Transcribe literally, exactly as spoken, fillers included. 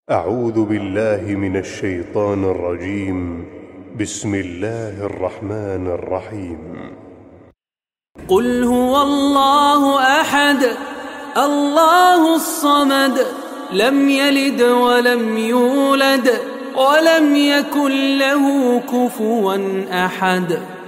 أعوذ بالله من الشيطان الرجيم. بسم الله الرحمن الرحيم. قل هو الله أحد الله الصمد لم يلد ولم يولد ولم يكن له كفوا أحد.